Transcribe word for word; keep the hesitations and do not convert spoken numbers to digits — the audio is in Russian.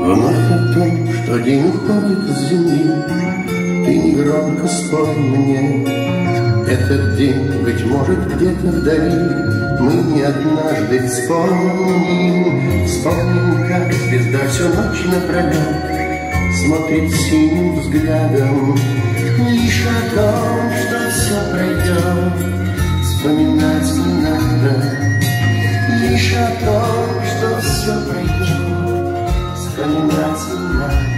Вновь о том, что день уходит с земли, ты негромко спой мне. Этот день, быть может, где-то вдали мы не однажды вспомним. Вспомним, как звезда всю ночь напролет смотрит синим взглядом. Лишь о том, что все пройдет, вспоминать не надо. Лишь о том, что все пройдет, вспоминать не надо.